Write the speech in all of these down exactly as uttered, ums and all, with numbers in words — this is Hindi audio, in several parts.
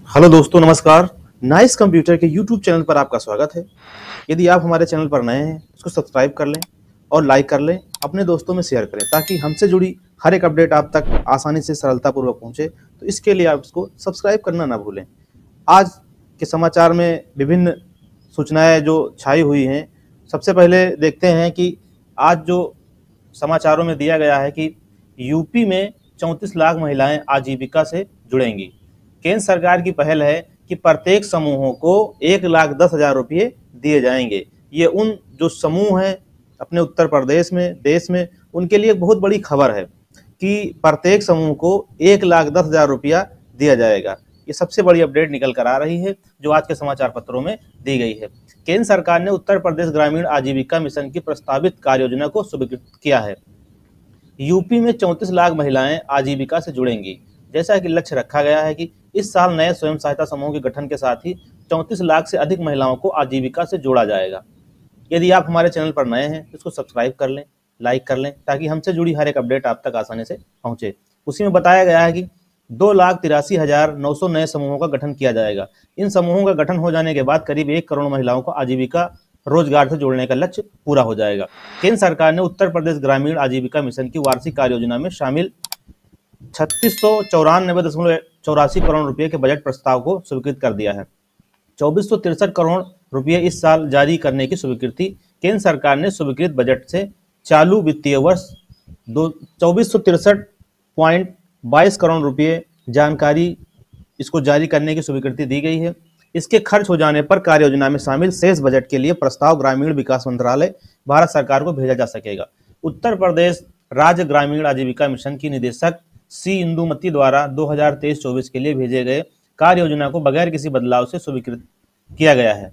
हेलो दोस्तों, नमस्कार। नाइस कंप्यूटर के यूट्यूब चैनल पर आपका स्वागत है। यदि आप हमारे चैनल पर नए हैं, इसको सब्सक्राइब कर लें और लाइक कर लें, अपने दोस्तों में शेयर करें ताकि हमसे जुड़ी हर एक अपडेट आप तक आसानी से सरलतापूर्वक पहुंचे। तो इसके लिए आप इसको सब्सक्राइब करना ना भूलें। आज के समाचार में विभिन्न सूचनाएं जो छाई हुई हैं, सबसे पहले देखते हैं कि आज जो समाचारों में दिया गया है कि यूपी में चौंतीस लाख महिलाएं आजीविका से जुड़ेंगी। केंद्र सरकार की पहल है कि प्रत्येक समूहों को एक लाख दस हजार रुपये दिए जाएंगे। ये उन जो समूह हैं अपने उत्तर प्रदेश में, देश में, उनके लिए बहुत बड़ी खबर है कि प्रत्येक समूह को एक लाख दस हजार रुपया दिया जाएगा। ये सबसे बड़ी अपडेट निकल कर आ रही है जो आज के समाचार पत्रों में दी गई है। केंद्र सरकार ने उत्तर प्रदेश ग्रामीण आजीविका मिशन की प्रस्तावित कार्य योजना को स्वीकृत किया है। यूपी में चौंतीस लाख महिलाएं आजीविका से जुड़ेंगी। जैसा कि लक्ष्य रखा गया है कि इस साल नए स्वयं सहायता समूह के गठन के साथ ही चौंतीस लाख से अधिक महिलाओं को आजीविका से जोड़ा जाएगा। यदि आप हमारे चैनल पर नए हैं तो इसको सब्सक्राइब कर लें, लाइक कर लें ताकि हमसे जुड़ी हर एक अपडेट आप तक आसानी से पहुंचे। उसी में बताया गया है कि दो लाख तिरासी हजार नौ सौ नए समूहों का गठन किया जाएगा। इन समूहों का गठन हो जाने के बाद करीब एक करोड़ महिलाओं को आजीविका रोजगार से जोड़ने का लक्ष्य पूरा हो जाएगा। केंद्र सरकार ने उत्तर प्रदेश ग्रामीण आजीविका मिशन की वार्षिक कार्य योजना में शामिल छत्तीस सौ चौरानबे दशमलव चौरासी करोड़ रुपए के बजट प्रस्ताव को स्वीकृत कर दिया है। चौबीस सौ तिरसठ करोड़ रुपए इस साल जारी करने की स्वीकृति केंद्र सरकार ने स्वीकृत बजट से चालू वित्तीय वर्ष दो चौबीस सौ तिरसठ पॉइंट बाईस करोड़ रुपए जानकारी इसको जारी करने की स्वीकृति दी गई है। इसके खर्च हो जाने पर कार्य योजना में शामिल शेष बजट के लिए प्रस्ताव ग्रामीण विकास मंत्रालय भारत सरकार को भेजा जा सकेगा। उत्तर प्रदेश राज्य ग्रामीण आजीविका मिशन की निदेशक सी इंदुमती द्वारा दो हज़ार तेईस चौबीस के लिए भेजे गए कार्य योजना को बगैर किसी बदलाव से स्वीकृत किया गया है।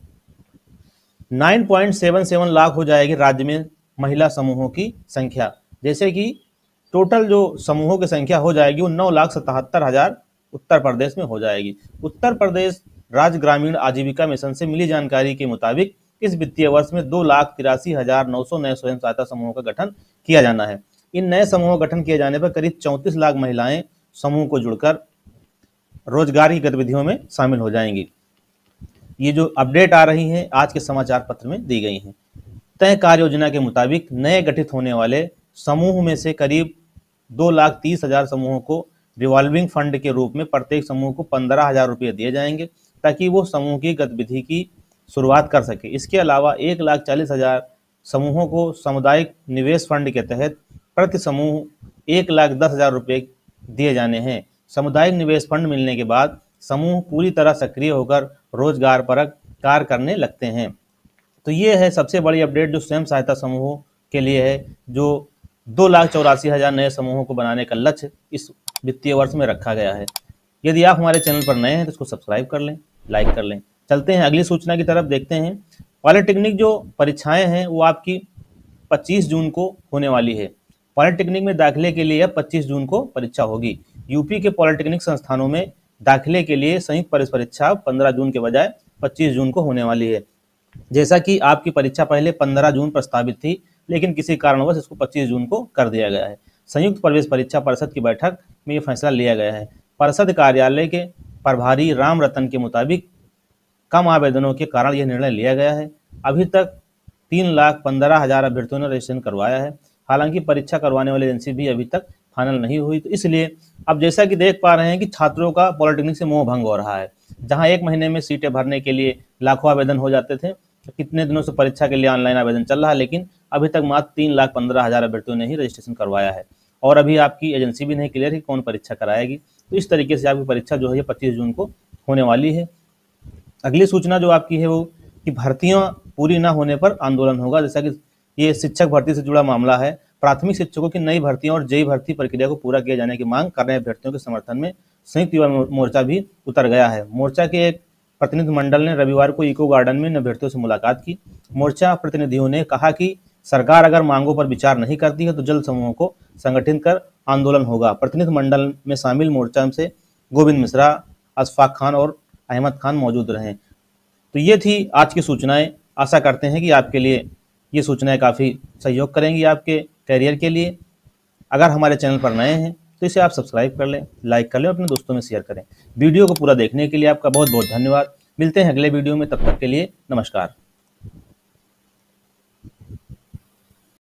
नौ पॉइंट सात सात लाख हो जाएगी राज्य में महिला समूहों की संख्या। जैसे कि टोटल जो समूहों की संख्या हो जाएगी वो नौ लाख सतहत्तर हजार उत्तर प्रदेश में हो जाएगी। उत्तर प्रदेश राज्य ग्रामीण आजीविका मिशन से मिली जानकारी के मुताबिक इस वित्तीय वर्ष में दो लाख तिरासी हजार नौ सौ नए स्वयं सहायता समूहों का गठन किया जाना है। इन नए समूहों का गठन किए जाने पर करीब चौंतीस लाख महिलाएं समूह को जुड़कर रोजगार की गतिविधियों में शामिल हो जाएंगी। ये जो अपडेट आ रही है आज के समाचार पत्र में दी गई हैं। तय कार्य योजना के मुताबिक नए गठित होने वाले समूह में से करीब दो लाख तीस हजार समूहों को रिवॉल्विंग फंड के रूप में प्रत्येक समूह को पंद्रह हजार रुपये दिए जाएंगे ताकि वो समूह की गतिविधि की शुरुआत कर सके। इसके अलावा एक लाख चालीस हजार समूहों को सामुदायिक निवेश फंड के तहत प्रति समूह एक लाख दस हजार रुपये दिए जाने हैं। सामुदायिक निवेश फंड मिलने के बाद समूह पूरी तरह सक्रिय होकर रोजगार परक कार्य करने लगते हैं। तो ये है सबसे बड़ी अपडेट जो स्वयं सहायता समूहों के लिए है, जो दो लाख चौरासी हजार नए समूहों को बनाने का लक्ष्य इस वित्तीय वर्ष में रखा गया है। यदि आप हमारे चैनल पर नए हैं तो इसको सब्सक्राइब कर लें, लाइक कर लें। चलते हैं अगली सूचना की तरफ, देखते हैं। पॉलिटेक्निक जो परीक्षाएं हैं वो आपकी पच्चीस जून को होने वाली है। पॉलिटेक्निक में दाखिले के लिए पच्चीस जून को परीक्षा होगी। यूपी के पॉलिटेक्निक संस्थानों में दाखिले के लिए संयुक्त प्रवेश परीक्षा पंद्रह जून के बजाय पच्चीस जून को होने वाली है। जैसा कि आपकी परीक्षा पहले पंद्रह जून प्रस्तावित थी, लेकिन किसी कारणवश इसको पच्चीस जून को कर दिया गया है। संयुक्त प्रवेश परीक्षा परिषद की बैठक में ये फैसला लिया गया है। परिषद कार्यालय के प्रभारी राम रतन के मुताबिक कम आवेदनों के कारण यह निर्णय लिया गया है। अभी तक तीन लाख पंद्रह हजार अभ्यर्थियों ने रजिस्ट्रेशन करवाया है। हालांकि परीक्षा करवाने वाली एजेंसी भी अभी तक फाइनल नहीं हुई, तो इसलिए अब जैसा कि देख पा रहे हैं कि छात्रों का पॉलिटेक्निक से मोह भंग हो रहा है। जहां एक महीने में सीटें भरने के लिए लाखों आवेदन हो जाते थे, तो कितने दिनों से परीक्षा के लिए ऑनलाइन आवेदन चल रहा है, लेकिन अभी तक मात्र तीन लाख पंद्रह हजार अभ्यर्थियों ने ही रजिस्ट्रेशन करवाया है और अभी आपकी एजेंसी भी नहीं क्लियर है कौन परीक्षा कराएगी। तो इस तरीके से आपकी परीक्षा जो है पच्चीस जून को होने वाली है। अगली सूचना जो आपकी है वो कि भर्तियां पूरी न होने पर आंदोलन होगा। जैसा कि ये शिक्षक भर्ती से जुड़ा मामला है। प्राथमिक शिक्षकों की नई भर्तियों और जेई भर्ती प्रक्रिया को पूरा किए जाने की मांग कर रहे अभ्यर्थियों के समर्थन में संयुक्त युवा मोर्चा भी उतर गया है। मोर्चा के एक प्रतिनिधि मंडल ने रविवार को इको गार्डन में इन अभ्यर्थियों से मुलाकात की। मोर्चा प्रतिनिधियों ने कहा कि सरकार अगर मांगों पर विचार नहीं करती है तो जल्द समूहों को संगठित कर आंदोलन होगा। प्रतिनिधि मंडल में शामिल मोर्चा से गोविंद मिश्रा, अशफाक खान और अहमद खान मौजूद रहे। तो ये थी आज की सूचनाएं। आशा करते हैं कि आपके लिए ये सूचनाएं काफ़ी सहयोग करेंगी आपके करियर के लिए। अगर हमारे चैनल पर नए हैं तो इसे आप सब्सक्राइब कर लें, लाइक कर लें और अपने दोस्तों में शेयर करें। वीडियो को पूरा देखने के लिए आपका बहुत बहुत धन्यवाद। मिलते हैं अगले वीडियो में, तब तक के लिए नमस्कार।